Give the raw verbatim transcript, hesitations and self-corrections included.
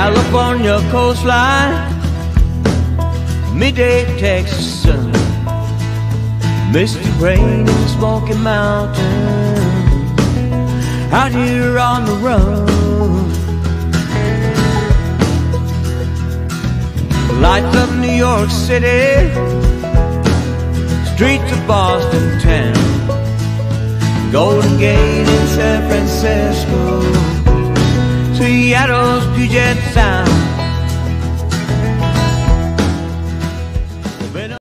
California coastline, midday Texas sun, misty rain in the Smoky Mountains, out here on the run. Lights of New York City, streets of Boston town, Golden Gate in San Francisco, Seattle's Puget Sound.